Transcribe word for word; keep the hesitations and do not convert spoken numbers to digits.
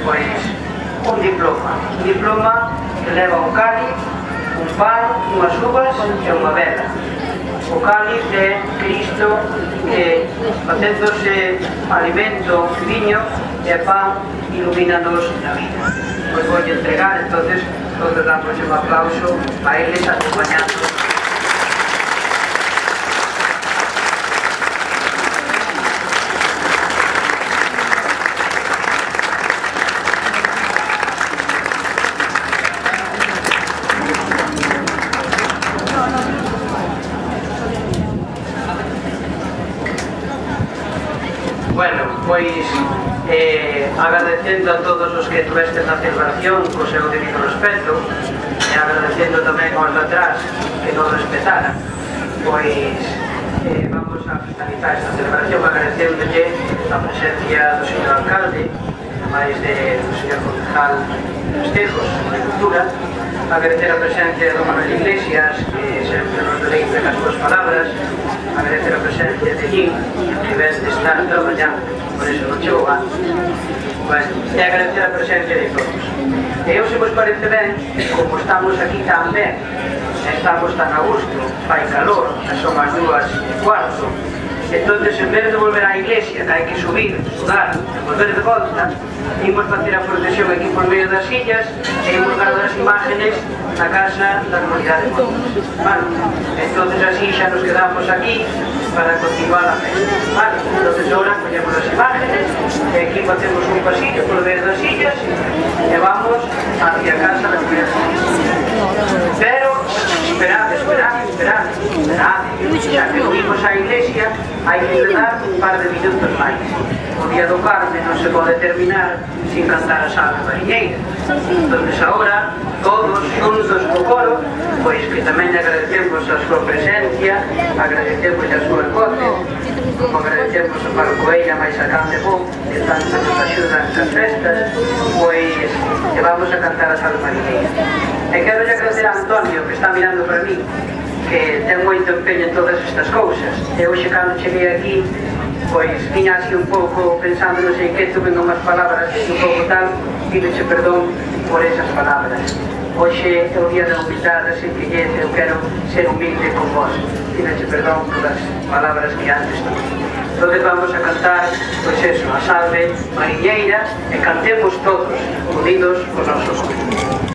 pois, un diploma. Un diploma que leva un cáliz, un pan, unhas uvas e unha vela. O cáliz é Cristo que, facéndose alimento, viño e pan, ilumínanos na vida. Pois vou entregar, entonces, todos damos un aplauso a eles acompañando. Bueno, pois eh, agradecendo a todos os que tuvestes na celebración co seu debido respeto e agradecendo tamén aos de atrás que nos respetaran, pois eh, vamos a finalizar esta celebración agradecéndolle a presencia do señor alcalde, máis de, do señor concejal Estejos de Cultura, agradecer a presencia do Manuel Iglesias, que sempre nos deleite as súas palabras, agradecer a presencia de Jim, que ves de estar traballando, por eso non chegou antes. Bueno, e agradecer a presencia de todos. E eu, se vos parece ben, como estamos aquí tan ben, estamos tan a gusto, fai calor, son as dúas e cuarto, entonces, en vez de volver á iglesia, que hai que subir, sudar, volver de volta, imos facer a procesión aquí por medio das sillas e imos guardar as imágenes na casa da comunidade de Montes. Vale? Entonces, así xa nos quedamos aquí para continuar a festa. Vale? Entonces, ahora collemos as imágenes e aquí facemos un pasillo por medio das sillas e vamos hacia a casa da comunidade de Montes. Pero, esperad, esperad, esperad, esperad, xa que subimos á iglesia, hai que dar un par de minutos máis. O día do Carme non se pode terminar sin cantar a Salve Mariñeira. Entonces, agora, todos xuntos co coro, pois que tamén agradecemos a súa presencia, agradecemos a súa cote, como agradecemos a Pablo Coelha máis a Cante Bon, que tanto nos axudan nas festas, pois que vamos a cantar a Salve Mariñeira. E quero agradecer a Antonio, que está mirando para mí, que ten moito empeño en todas estas cousas. E hoxe, cando cheguei aquí, pois viña así un pouco pensando, non sei que, tuve unhas palabras un pouco tal, pídoche perdón por esas palabras. Hoxe é o día da humildade, da sencillez, eu quero ser humilde con vos. Pídoche perdón por as palabras que antes tuve. Entón vamos a cantar, pois eso, a Salve Mariñeira, e cantemos todos, unidos por nosos.